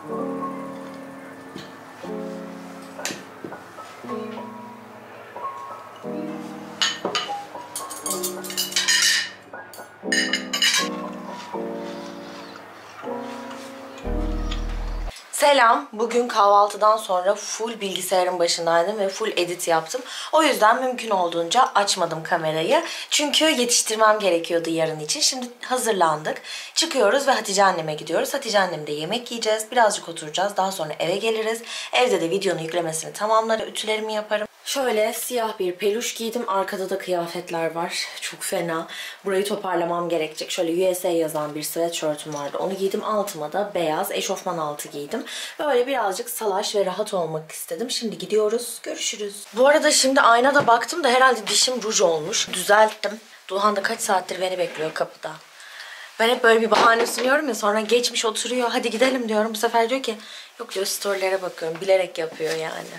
Selam. Bugün kahvaltıdan sonra full bilgisayarın başındaydım ve full edit yaptım. O yüzden mümkün olduğunca açmadım kamerayı. Çünkü yetiştirmem gerekiyordu yarın için. Şimdi hazırlandık. Çıkıyoruz ve Hatice anneme gidiyoruz. Hatice annemde yemek yiyeceğiz. Birazcık oturacağız. Daha sonra eve geliriz. Evde de videonun yüklemesini tamamlarım. Ütülerimi yaparım. Şöyle siyah bir peluş giydim. Arkada da kıyafetler var. Çok fena. Burayı toparlamam gerekecek. Şöyle USA yazan bir sweatshirt'üm vardı. Onu giydim. Altıma da beyaz eşofman altı giydim. Böyle birazcık salaş ve rahat olmak istedim. Şimdi gidiyoruz. Görüşürüz. Bu arada şimdi aynada baktım da herhalde dişim ruj olmuş. Düzelttim. Duhan da kaç saattir beni bekliyor kapıda. Ben hep böyle bir bahane sunuyorum ya, sonra geçmiş oturuyor. Hadi gidelim diyorum. Bu sefer diyor ki yok diyor, storylere bakıyorum. Bilerek yapıyor yani.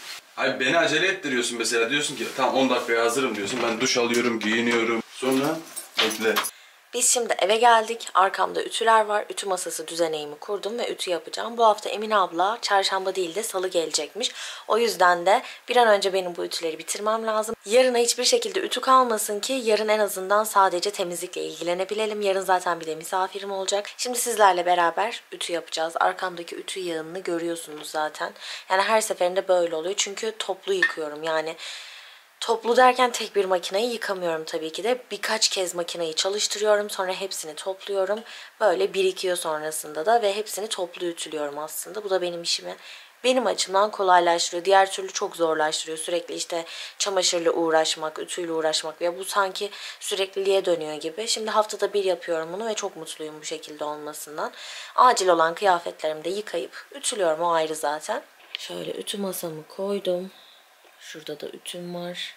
Ay beni acele ettiriyorsun mesela, diyorsun ki tamam 10 dakikaya hazırım diyorsun. Ben duş alıyorum, giyiniyorum. Sonra bekle. Biz şimdi eve geldik. Arkamda ütüler var. Ütü masası düzeneğimi kurdum ve ütü yapacağım. Bu hafta Emine abla çarşamba değil de salı gelecekmiş. O yüzden de bir an önce benim bu ütüleri bitirmem lazım. Yarına hiçbir şekilde ütü kalmasın ki yarın en azından sadece temizlikle ilgilenebilelim. Yarın zaten bir de misafirim olacak. Şimdi sizlerle beraber ütü yapacağız. Arkamdaki ütü yağını görüyorsunuz zaten. Yani her seferinde böyle oluyor. Çünkü toplu yıkıyorum. Yani toplu derken tek bir makineyi yıkamıyorum tabii ki de. Birkaç kez makineyi çalıştırıyorum. Sonra hepsini topluyorum. Böyle birikiyor sonrasında da ve hepsini toplu ütülüyorum aslında. Bu da benim işimi benim açımdan kolaylaştırıyor. Diğer türlü çok zorlaştırıyor. Sürekli işte çamaşırla uğraşmak, ütüyle uğraşmak ve bu sanki sürekliliğe dönüyor gibi. Şimdi haftada bir yapıyorum bunu ve çok mutluyum bu şekilde olmasından. Acil olan kıyafetlerimi de yıkayıp ütülüyorum, o ayrı zaten. Şöyle ütü masamı koydum. Şurada da ütüm var.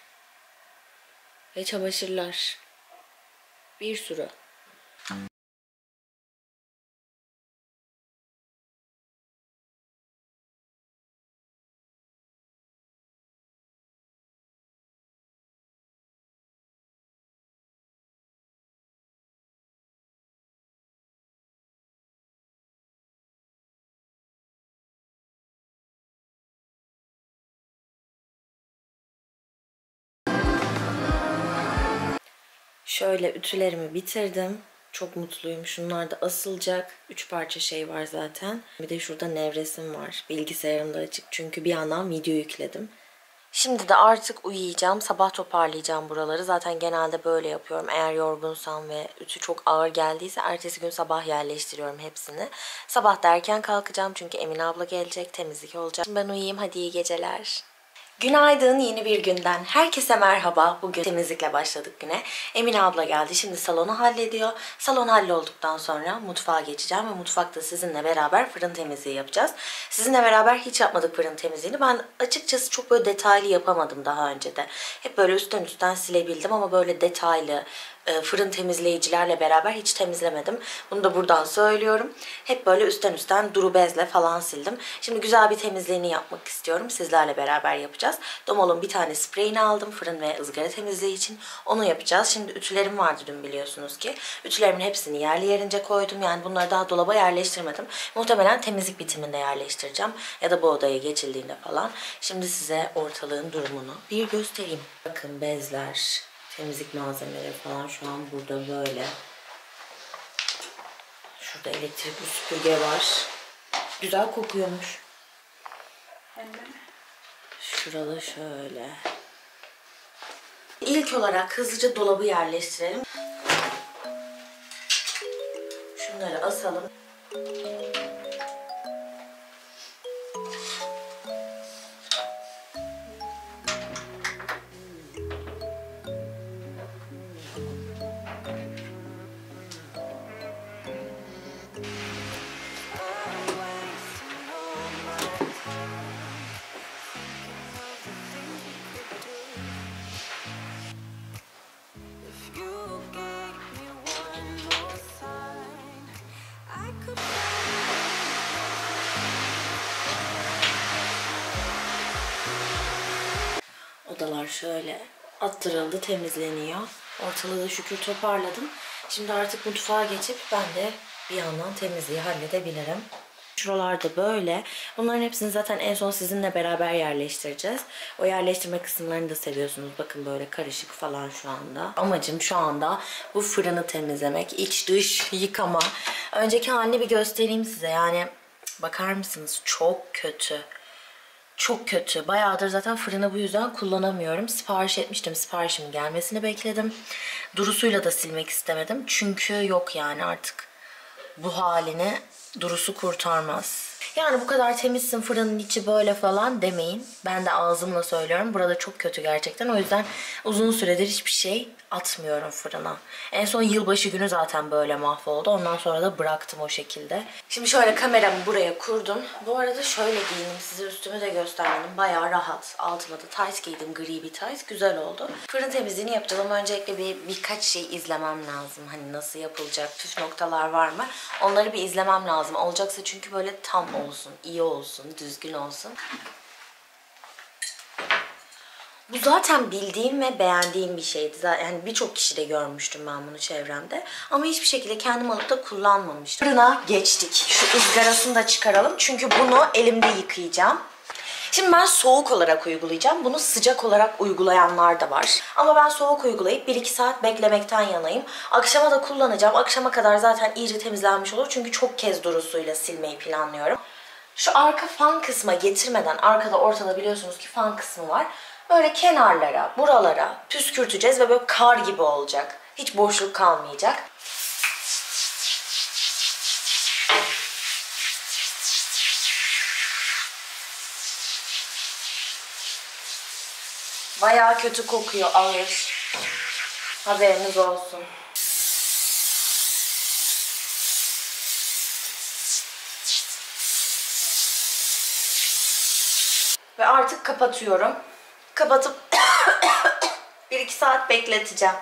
Ve çamaşırlar. Bir sürü. Şöyle ütülerimi bitirdim. Çok mutluyum. Şunlar da asılacak. 3 parça şey var zaten. Bir de şurada nevresim var. Bilgisayarım da açık çünkü bir yandan video yükledim. Şimdi de artık uyuyacağım. Sabah toparlayacağım buraları. Zaten genelde böyle yapıyorum. Eğer yorgunsam ve ütü çok ağır geldiyse ertesi gün sabah yerleştiriyorum hepsini. Sabah da erken kalkacağım çünkü Emine abla gelecek. Temizlik olacak. Şimdi ben uyuyayım. Hadi iyi geceler. Günaydın, yeni bir günden herkese merhaba. Bugün temizlikle başladık güne. Emine abla geldi, şimdi salonu hallediyor. Salon hallolduktan sonra mutfağa geçeceğim ve mutfakta sizinle beraber fırın temizliği yapacağız. Sizinle beraber hiç yapmadık fırın temizliğini. Ben açıkçası çok böyle detaylı yapamadım daha önce de. Hep böyle üstten silebildim ama böyle detaylı fırın temizleyicilerle beraber hiç temizlemedim. Bunu da buradan söylüyorum. Hep böyle üstten duru bezle falan sildim. Şimdi güzel bir temizliğini yapmak istiyorum. Sizlerle beraber yapacağız. Domol'un bir tane spreyini aldım fırın ve ızgara temizliği için. Onu yapacağız. Şimdi ütülerim vardı dün, biliyorsunuz ki. Ütülerimin hepsini yerli yerince koydum. Yani bunları daha dolaba yerleştirmedim. Muhtemelen temizlik bitiminde yerleştireceğim. Ya da bu odaya geçildiğinde falan. Şimdi size ortalığın durumunu bir göstereyim. Bakın bezler, temizlik malzemeleri falan şu an burada böyle. Şurada elektrikli süpürge var. Güzel kokuyormuş. Şurada şöyle. İlk olarak hızlıca dolabı yerleştirelim. Şunları asalım. Odalar şöyle attırıldı, temizleniyor. Ortalığı da şükür toparladım. Şimdi artık mutfağa geçip ben de bir yandan temizliği halledebilirim. Şuralarda böyle. Bunların hepsini zaten en son sizinle beraber yerleştireceğiz. O yerleştirme kısımlarını da seviyorsunuz. Bakın böyle karışık falan şu anda. Amacım şu anda bu fırını temizlemek. İç dış yıkama. Önceki halini bir göstereyim size. Yani bakar mısınız? Çok kötü. Çok kötü. Bayağıdır zaten fırını bu yüzden kullanamıyorum. Sipariş etmiştim. Siparişimin gelmesini bekledim. Durusuyla da silmek istemedim. Çünkü yok yani artık bu halini durusu kurtarmaz. Yani bu kadar temizsin, fırının içi böyle falan demeyin. Ben de ağzımla söylüyorum. Burada çok kötü gerçekten. O yüzden uzun süredir hiçbir şey atmıyorum fırına. En son yılbaşı günü zaten böyle mahvoldu. Ondan sonra da bıraktım o şekilde. Şimdi şöyle kameramı buraya kurdum. Bu arada şöyle giyindim. Size üstümü de göstermedim. Bayağı rahat. Altıma da tight giydim. Gri bir tight. Güzel oldu. Fırın temizliğini yapacağız ama öncelikle birkaç şey izlemem lazım. Hani nasıl yapılacak, püf noktalar var mı? Onları bir izlemem lazım. Olacaksa çünkü böyle tam olsun, iyi olsun, düzgün olsun. Bu zaten bildiğim ve beğendiğim bir şeydi. Yani birçok kişi de görmüştüm ben bunu çevremde. Ama hiçbir şekilde kendim alıp da kullanmamıştım. Fırına geçtik. Şu ızgarasını da çıkaralım. Çünkü bunu elimde yıkayacağım. Şimdi ben soğuk olarak uygulayacağım. Bunu sıcak olarak uygulayanlar da var. Ama ben soğuk uygulayıp 1-2 saat beklemekten yanayım. Akşama da kullanacağım. Akşama kadar zaten iyice temizlenmiş olur. Çünkü çok kez durusuyla silmeyi planlıyorum. Şu arka fan kısma getirmeden, arkada ortada biliyorsunuz ki fan kısmı var. Böyle kenarlara, buralara püskürteceğiz ve böyle kar gibi olacak. Hiç boşluk kalmayacak. Bayağı kötü kokuyor, ağır. Haberiniz olsun. Ve artık kapatıyorum. Kapatıp 1-2 saat bekleteceğim.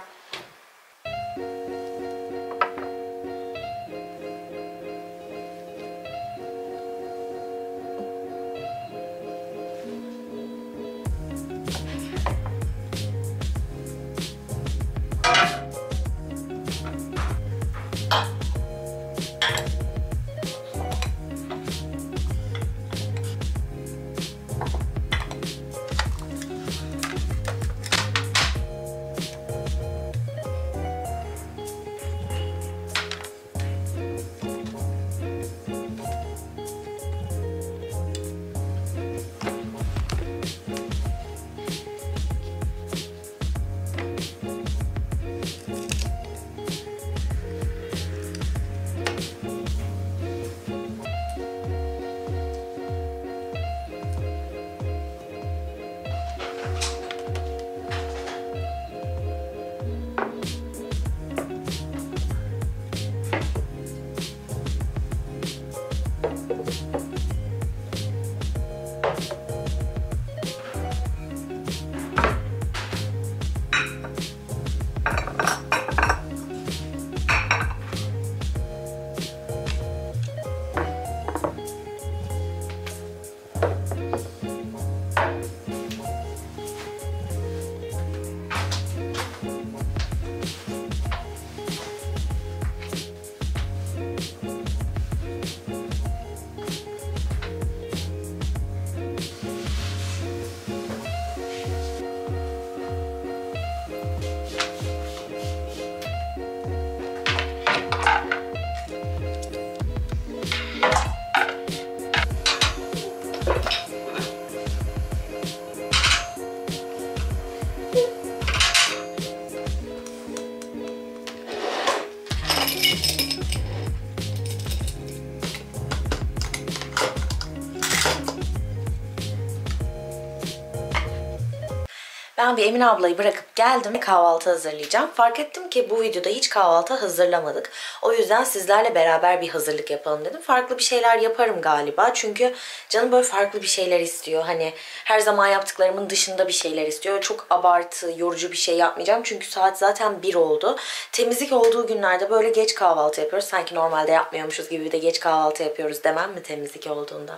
Ben bir Emine ablayı bırakıp geldim. Kahvaltı hazırlayacağım. Fark ettim ki bu videoda hiç kahvaltı hazırlamadık. O yüzden sizlerle beraber bir hazırlık yapalım dedim. Farklı bir şeyler yaparım galiba. Çünkü canım böyle farklı bir şeyler istiyor. Hani her zaman yaptıklarımın dışında bir şeyler istiyor. Çok abartı, yorucu bir şey yapmayacağım. Çünkü saat zaten 1 oldu. Temizlik olduğu günlerde böyle geç kahvaltı yapıyoruz. Sanki normalde yapmıyormuşuz gibi bir de geç kahvaltı yapıyoruz demem mi temizlik olduğunda?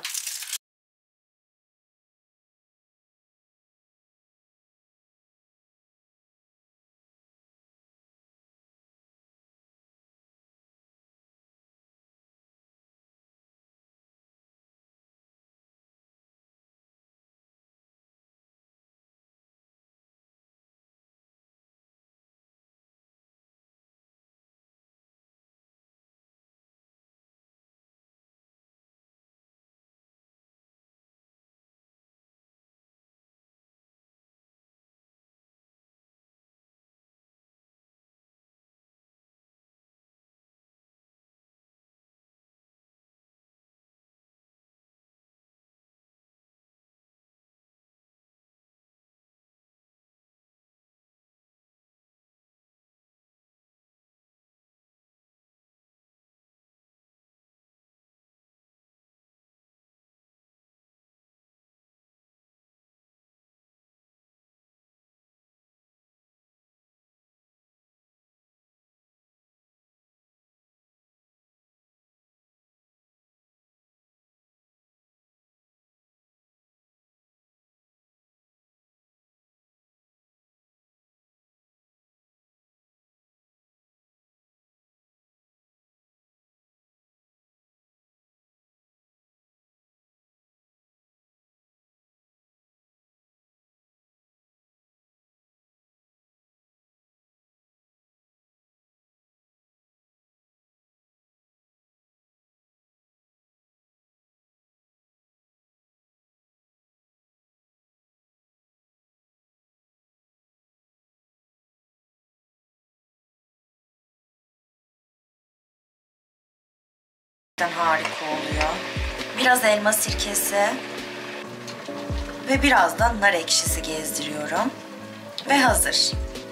Harika oluyor. Biraz elma sirkesi ve biraz da nar ekşisi gezdiriyorum. Ve hazır.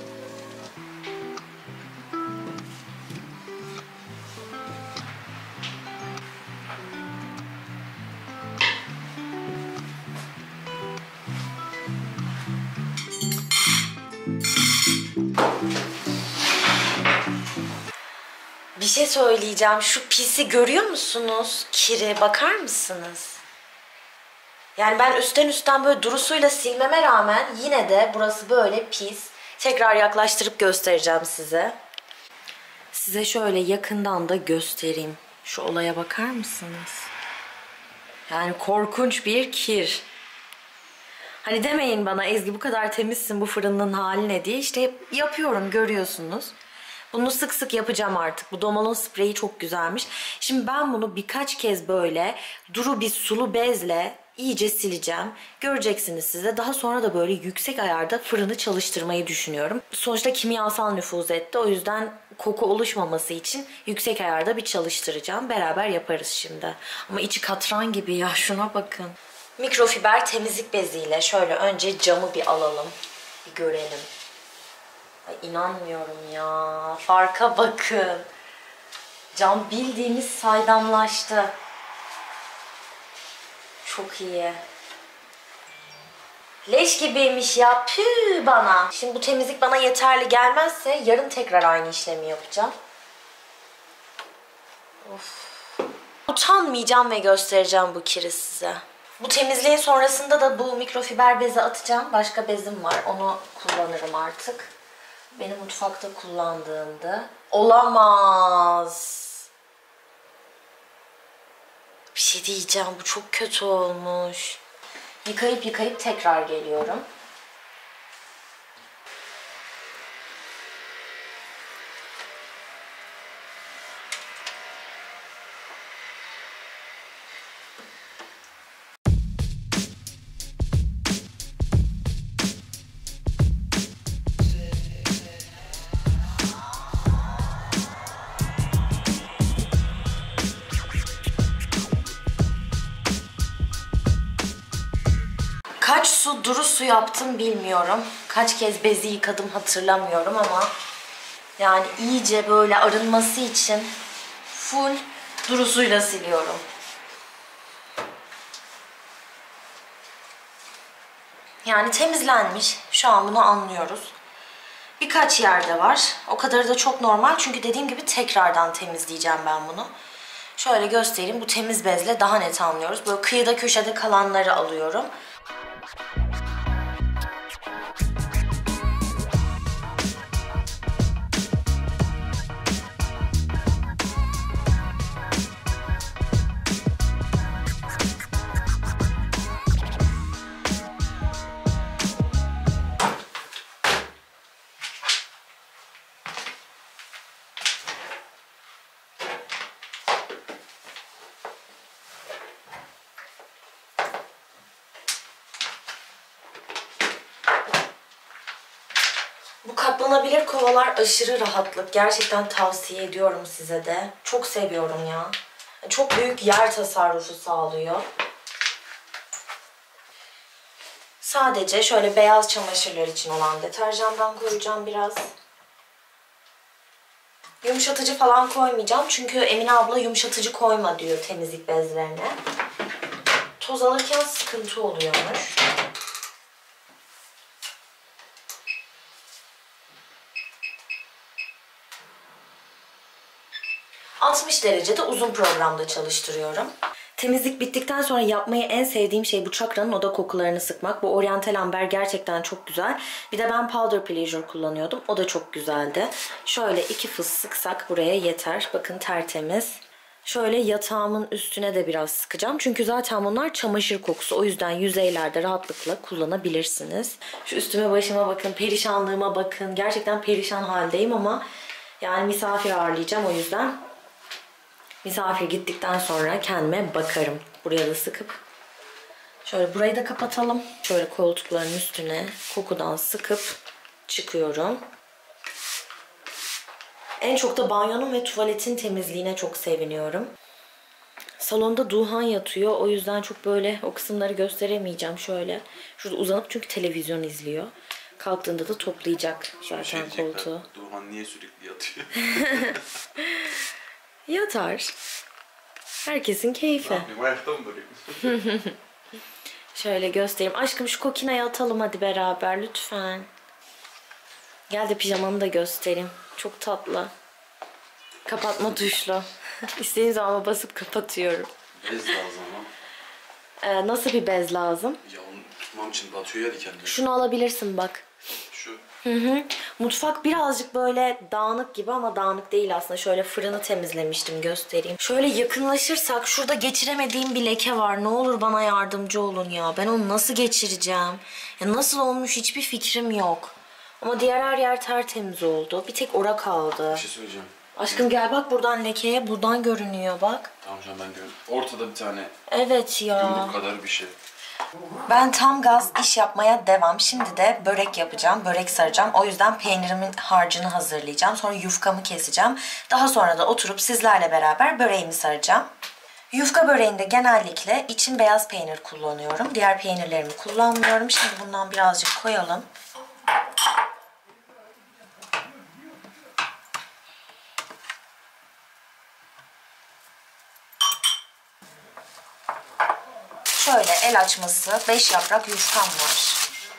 Bir şey söyleyeceğim. Şu pisi görüyor musunuz? Kiri bakar mısınız? Yani ben üstten böyle duru suyla silmeme rağmen yine de burası böyle pis. Tekrar yaklaştırıp göstereceğim size. Size şöyle yakından da göstereyim. Şu olaya bakar mısınız? Yani korkunç bir kir. Hani demeyin bana Ezgi bu kadar temizsin, bu fırının hali ne diye. İşte yapıyorum, görüyorsunuz. Bunu sık sık yapacağım artık. Bu Domalo spreyi çok güzelmiş. Şimdi ben bunu birkaç kez böyle duru bir sulu bezle iyice sileceğim. Göreceksiniz size. Daha sonra da böyle yüksek ayarda fırını çalıştırmayı düşünüyorum. Sonuçta kimyasal nüfuz etti. O yüzden koku oluşmaması için yüksek ayarda bir çalıştıracağım. Beraber yaparız şimdi. Ama içi katran gibi ya, şuna bakın. Mikrofiber temizlik beziyle şöyle önce camı bir alalım. Bir görelim. Ay inanmıyorum ya. Farka bakın. Cam bildiğimiz saydamlaştı. Çok iyi. Leş gibiymiş ya. Püh bana. Şimdi bu temizlik bana yeterli gelmezse yarın tekrar aynı işlemi yapacağım. Of. Utanmayacağım ve göstereceğim bu kiri size. Bu temizliğin sonrasında da bu mikrofiber bezi atacağım. Başka bezim var. Onu kullanırım artık. Benim mutfakta kullandığımda. Olamaz. Bir şey diyeceğim. Bu çok kötü olmuş. Yıkayıp tekrar geliyorum. Kaç su duru su yaptım bilmiyorum. Kaç kez bezi yıkadım hatırlamıyorum ama yani iyice böyle arınması için full duru suyla siliyorum. Yani temizlenmiş. Şu an bunu anlıyoruz. Birkaç yerde var. O kadarı da çok normal. Çünkü dediğim gibi tekrardan temizleyeceğim ben bunu. Şöyle göstereyim. Bu temiz bezle daha net anlıyoruz. Böyle kıyıda köşede kalanları alıyorum. Bu katlanabilir kovalar aşırı rahatlık. Gerçekten tavsiye ediyorum size de. Çok seviyorum ya. Çok büyük yer tasarrufu sağlıyor. Sadece şöyle beyaz çamaşırlar için olan deterjandan koyacağım biraz. Yumuşatıcı falan koymayacağım. Çünkü Emine abla yumuşatıcı koyma diyor temizlik bezlerine. Toz alırken sıkıntı oluyormuş. 60 derecede uzun programda çalıştırıyorum. Temizlik bittikten sonra yapmayı en sevdiğim şey bu çakranın oda kokularını sıkmak. Bu Oriental Amber gerçekten çok güzel. Bir de ben Powder Pleasure kullanıyordum. O da çok güzeldi. Şöyle 2 fıs sıksak buraya yeter. Bakın tertemiz. Şöyle yatağımın üstüne de biraz sıkacağım. Çünkü zaten bunlar çamaşır kokusu. O yüzden yüzeylerde rahatlıkla kullanabilirsiniz. Şu üstüme başıma bakın. Perişanlığıma bakın. Gerçekten perişan haldeyim ama yani misafir ağırlayacağım o yüzden. Misafir gittikten sonra kendime bakarım. Buraya da sıkıp. Şöyle burayı da kapatalım. Şöyle koltukların üstüne kokudan sıkıp çıkıyorum. En çok da banyonun ve tuvaletin temizliğine çok seviniyorum. Salonda Duhan yatıyor. O yüzden çok böyle o kısımları gösteremeyeceğim şöyle. Şurada uzanıp çünkü televizyon izliyor. Kalktığında da toplayacak Sonra zaten diyecekler, koltuğu. Duhan niye sürekli yatıyor? Yatar. Herkesin keyfi. Ne yapayım, ayakta mı durayım? Şöyle göstereyim. Aşkım şu kokinayı atalım hadi beraber lütfen. Gel de pijamanı da göstereyim. Çok tatlı. Kapatma tuşlu. İstediğim zaman basıp kapatıyorum. Bez lazım ama. Nasıl bir bez lazım? Ya onu tutmam için batıyor ya dikenleri. Şunu alabilirsin bak. Şu. Mutfak birazcık böyle dağınık gibi ama dağınık değil aslında. Şöyle fırını temizlemiştim, göstereyim. Şöyle yakınlaşırsak şurada geçiremediğim bir leke var. Ne olur bana yardımcı olun ya. Ben onu nasıl geçireceğim? Ya nasıl olmuş hiçbir fikrim yok. Ama diğer her yer tertemiz oldu. Bir tek ora kaldı. Bir şey söyleyeceğim. Aşkım gel bak buradan lekeye. Buradan görünüyor bak. Tamam şu an ben görüyorum. Ortada bir tane Evet ya. yumruk kadar bir şey. Ben tam gaz iş yapmaya devam. Şimdi de börek yapacağım. Börek saracağım. O yüzden peynirimin harcını hazırlayacağım. Sonra yufkamı keseceğim. Daha sonra da oturup sizlerle beraber böreğimi saracağım. Yufka böreğinde genellikle için beyaz peynir kullanıyorum. Diğer peynirlerimi kullanmıyorum. Şimdi bundan birazcık koyalım. Şöyle el açması 5 yaprak yufkam var.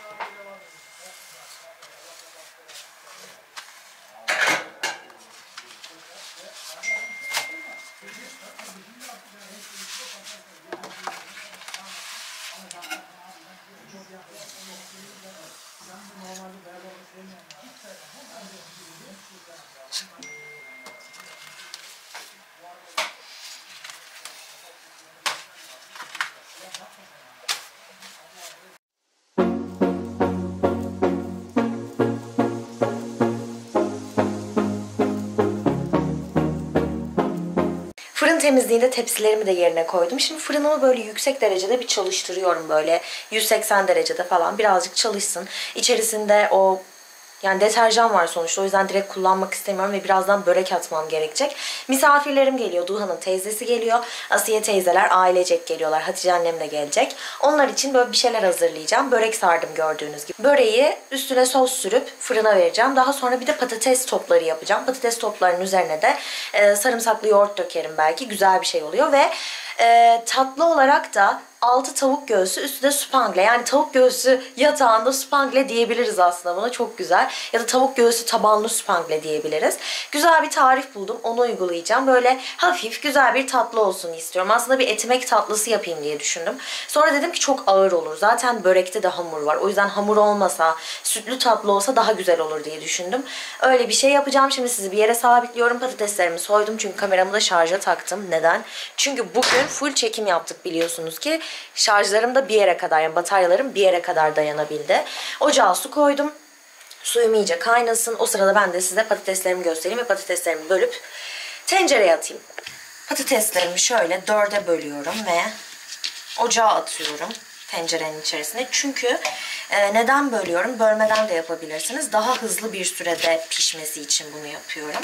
Fırın temizliğinde tepsilerimi de yerine koydum. Şimdi fırınımı böyle yüksek derecede bir çalıştırıyorum böyle 180 derecede falan birazcık çalışsın. İçerisinde o yani deterjan var sonuçta o yüzden direkt kullanmak istemiyorum ve birazdan börek atmam gerekecek. Misafirlerim geliyor. Duhan'ın teyzesi geliyor. Asiye teyzeler ailecek geliyorlar. Hatice annem de gelecek. Onlar için böyle bir şeyler hazırlayacağım. Börek sardım gördüğünüz gibi. Böreği üstüne sos sürüp fırına vereceğim. Daha sonra bir de patates topları yapacağım. Patates toplarının üzerine de sarımsaklı yoğurt dökerim belki. Güzel bir şey oluyor ve tatlı olarak da 6 tavuk göğsü üstüne spangle. Yani tavuk göğsü yatağında spangle diyebiliriz aslında buna. Çok güzel. Ya da tavuk göğsü tabanlı spangle diyebiliriz. Güzel bir tarif buldum. Onu uygulayacağım. Böyle hafif güzel bir tatlı olsun istiyorum. Aslında bir etimek tatlısı yapayım diye düşündüm. Sonra dedim ki çok ağır olur. Zaten börekte de hamur var. O yüzden hamur olmasa, sütlü tatlı olsa daha güzel olur diye düşündüm. Öyle bir şey yapacağım. Şimdi sizi bir yere sabitliyorum. Patateslerimi soydum. Çünkü kameramı da şarja taktım. Neden? Çünkü bugün full çekim yaptık biliyorsunuz ki. Şarjlarım da bir yere kadar yani bataryalarım bir yere kadar dayanabildi. Ocağa su koydum. Suyum iyice kaynasın. O sırada ben de size patateslerimi göstereyim ve patateslerimi bölüp tencereye atayım. Patateslerimi şöyle 4'e bölüyorum ve ocağa atıyorum tencerenin içerisine. Çünkü neden bölüyorum? Bölmeden de yapabilirsiniz. Daha hızlı bir sürede pişmesi için bunu yapıyorum.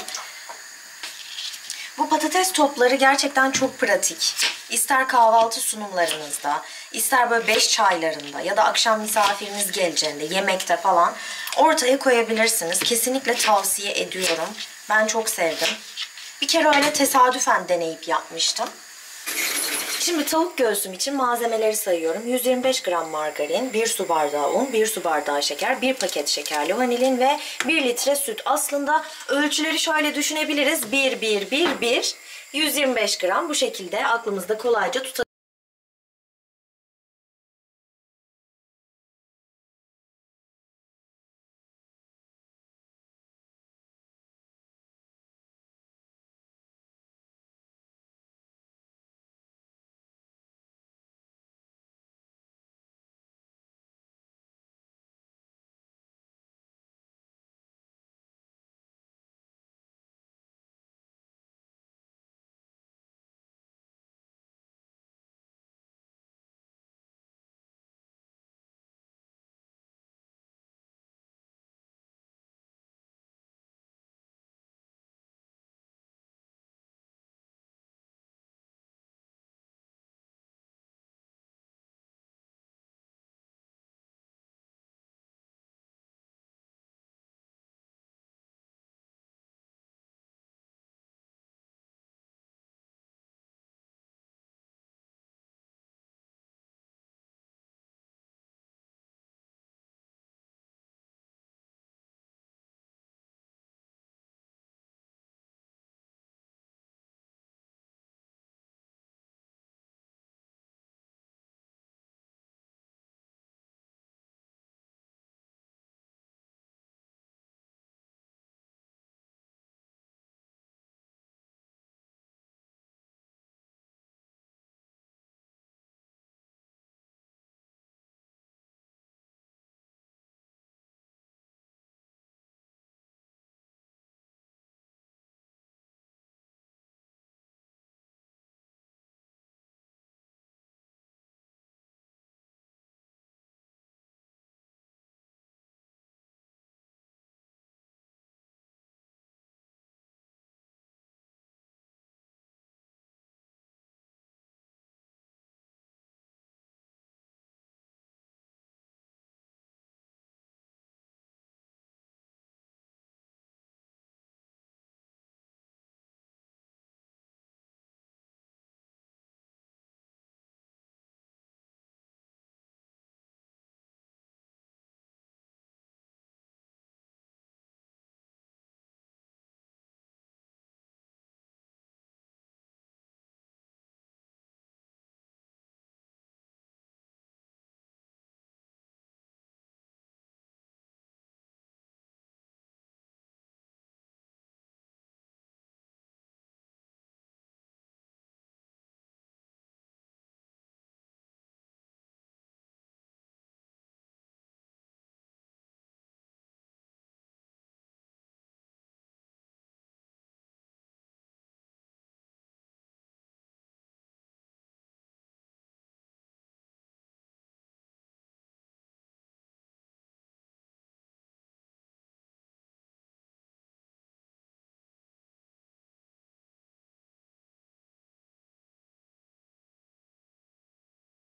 Bu patates topları gerçekten çok pratik. İster kahvaltı sunumlarınızda, ister böyle 5 çaylarında ya da akşam misafiriniz geleceğinde, yemekte falan ortaya koyabilirsiniz. Kesinlikle tavsiye ediyorum. Ben çok sevdim. Bir kere öyle tesadüfen deneyip yapmıştım. Şimdi tavuk göğsüm için malzemeleri sayıyorum. 125 gram margarin, 1 su bardağı un, 1 su bardağı şeker, 1 paket şekerli vanilin ve 1 litre süt. Aslında ölçüleri şöyle düşünebiliriz. 1, 1, 1, 1, 125 gram bu şekilde aklımızda kolayca tutabiliriz.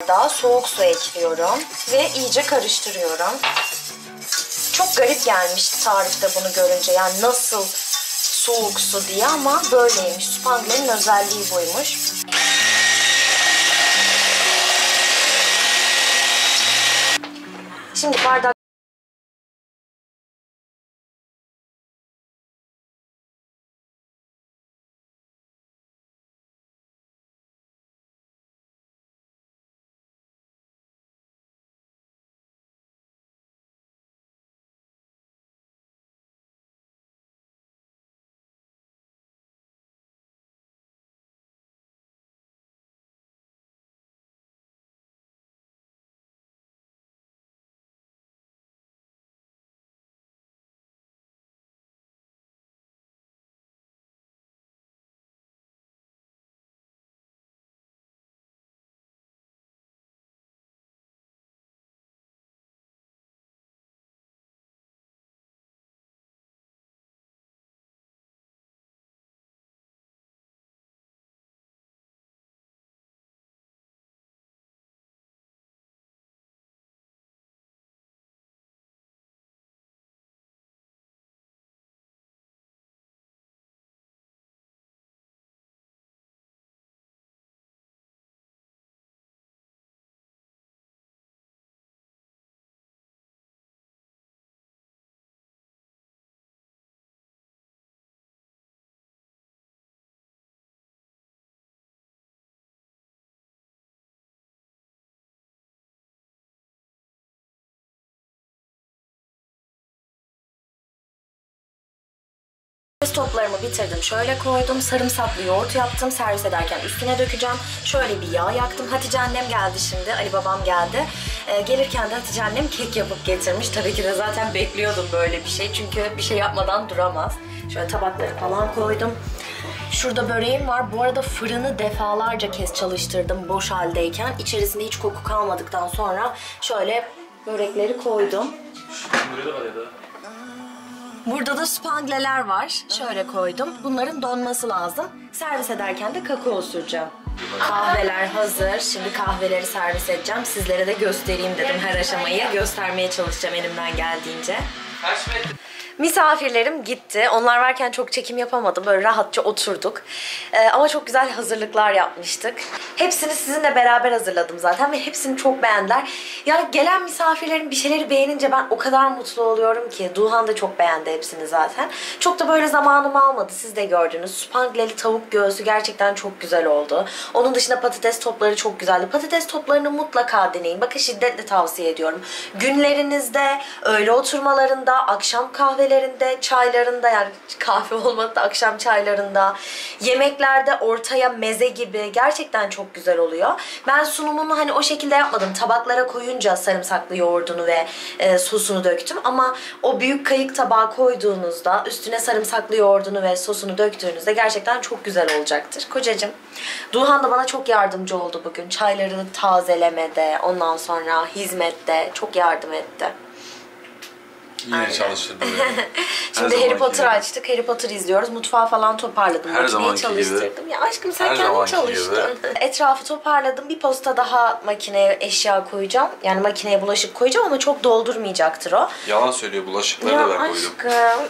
bardağı soğuk su ekliyorum ve iyice karıştırıyorum. Çok garip gelmişti tarifte bunu görünce. Yani nasıl soğuk su diye, ama böyleymiş. Spangle'nin özelliği buymuş. Şimdi bardak toplarımı bitirdim. Şöyle koydum. Sarımsaklı yoğurt yaptım. Servis ederken üstüne dökeceğim. Şöyle bir yağ yaktım. Hatice annem geldi şimdi. Ali babam geldi. Gelirken de Hatice annem kek yapıp getirmiş. Tabii ki de zaten bekliyordum böyle bir şey. Çünkü bir şey yapmadan duramaz. Şöyle tabakları falan koydum. Şurada böreğim var. Bu arada fırını defalarca kez çalıştırdım boş haldeyken. İçerisinde hiç koku kalmadıktan sonra şöyle börekleri koydum. Burada da spangleler var. Şöyle koydum. Bunların donması lazım. Servis ederken de kakao süreceğim. Kahveler hazır. Şimdi kahveleri servis edeceğim. Sizlere de göstereyim dedim her aşamayı. Göstermeye çalışacağım elimden geldiğince. Misafirlerim gitti. Onlar varken çok çekim yapamadım. Böyle rahatça oturduk. Ama çok güzel hazırlıklar yapmıştık. Hepsini sizinle beraber hazırladım zaten ve hepsini çok beğendiler. Yani gelen misafirlerin bir şeyleri beğenince ben o kadar mutlu oluyorum ki. Duhan da çok beğendi hepsini zaten. Çok da böyle zamanımı almadı. Siz de gördünüz. Spangleli tavuk göğsü gerçekten çok güzel oldu. Onun dışında patates topları çok güzeldi. Patates toplarını mutlaka deneyin. Bakın şiddetle tavsiye ediyorum. Günlerinizde, öğle oturmalarında, akşam kahvelerinde, çaylarında, yani kahve olmadı da akşam çaylarında, yemeklerde ortaya meze gibi gerçekten çok güzel oluyor. Ben sunumunu hani o şekilde yapmadım. Tabaklara koyunca sarımsaklı yoğurdunu ve sosunu döktüm. Ama o büyük kayık tabağa koyduğunuzda, üstüne sarımsaklı yoğurdunu ve sosunu döktüğünüzde gerçekten çok güzel olacaktır. Kocacığım, Duhan da bana çok yardımcı oldu bugün. Çayları tazelemede, ondan sonra hizmette çok yardım etti. Yine çalıştırdım yani. Şimdi Harry Potter açtık. Harry Potter izliyoruz. Mutfağı falan toparladım. Her Makineyi zamanki çalıştırdım. gibi. Ya aşkım sen Her kendin zamanki çalıştın. Etrafı toparladım. Bir posta daha makineye eşya koyacağım. Yani makineye bulaşık koyacağım ama çok doldurmayacaktır o. Yalan söylüyor. Bulaşıkları da ben koydum. Aşkım.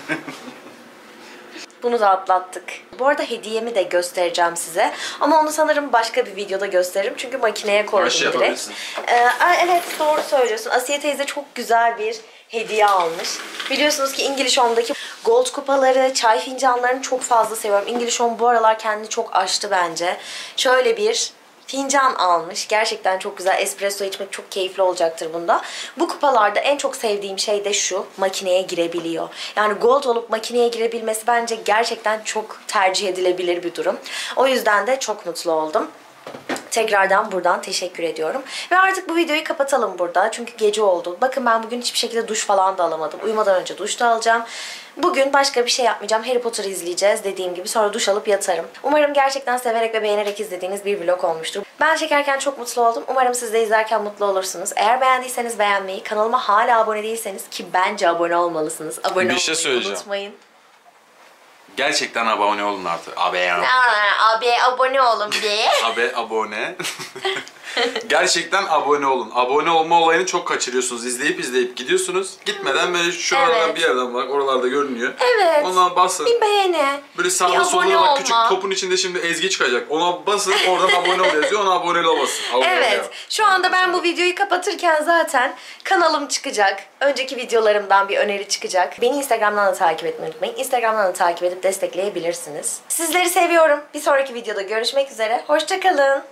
Bunu da atlattık. Bu arada hediyemi de göstereceğim size. Ama onu sanırım başka bir videoda gösteririm. Çünkü makineye koydum direkt. Evet, doğru söylüyorsun. Asiye teyze çok güzel bir hediye almış. Biliyorsunuz ki English Home'daki gold kupaları, çay fincanlarını çok fazla seviyorum. English Home bu aralar kendini çok aştı bence. Şöyle bir fincan almış. Gerçekten çok güzel. Espresso içmek çok keyifli olacaktır bunda. Bu kupalarda en çok sevdiğim şey de şu. Makineye girebiliyor. Yani gold olup makineye girebilmesi bence gerçekten çok tercih edilebilir bir durum. O yüzden de çok mutlu oldum. Tekrardan buradan teşekkür ediyorum. Ve artık bu videoyu kapatalım burada. Çünkü gece oldu. Bakın ben bugün hiçbir şekilde duş falan da alamadım. Uyumadan önce duş da alacağım. Bugün başka bir şey yapmayacağım. Harry Potter izleyeceğiz dediğim gibi. Sonra duş alıp yatarım. Umarım gerçekten severek ve beğenerek izlediğiniz bir vlog olmuştur. Ben çekerken çok mutlu oldum. Umarım siz de izlerken mutlu olursunuz. Eğer beğendiyseniz beğenmeyi, kanalıma hala abone değilseniz, ki bence abone olmalısınız. Abone Bir şey söyleyeceğim. Unutmayın. Gerçekten abone olun artık. Abi abone olun diye. abone. Gerçekten abone olun. Abone olma olayını çok kaçırıyorsunuz. İzleyip gidiyorsunuz. Gitmeden böyle şuralardan Evet. bir yerden bak. Oralarda görünüyor. Evet. Ona basın. Bir beğeni. Böyle bir sağda abone solda bak, olma. küçük topun içinde şimdi Ezgi çıkacak. Ona basın, oradan abone ol yazıyor. Ona abone ol basın. Abone ol Evet. ya. Şu anda ben bu videoyu kapatırken zaten kanalım çıkacak. Önceki videolarımdan bir öneri çıkacak. Beni Instagram'dan da takip etmeyi unutmayın. Instagram'dan da takip edip destekleyebilirsiniz. Sizleri seviyorum. Bir sonraki videoda görüşmek üzere. Hoşça kalın.